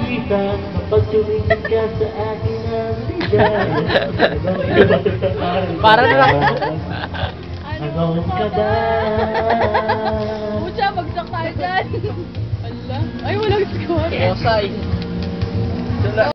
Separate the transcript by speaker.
Speaker 1: kita kapag tumingin ka sa akin ang ligaya.
Speaker 2: Para na lang.
Speaker 1: Agawan ka ba?
Speaker 3: Pucha, bagsak tayo dyan. Ala. Ay, walang score.
Speaker 2: Osay.